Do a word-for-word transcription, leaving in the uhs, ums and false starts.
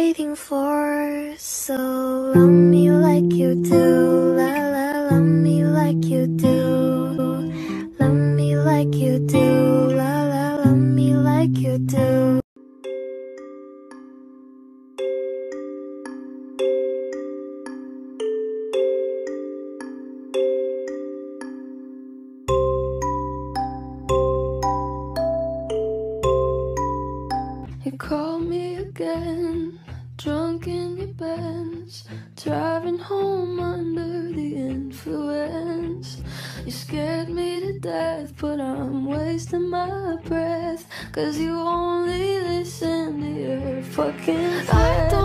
waiting for. So love me like you do, la la, love me like you do. Love me like you do, la la, love me like you do. You call me again, drunk in your Benz, driving home under the influence. You scared me to death, but I'm wasting my breath, 'cause you only listen to your fucking friends.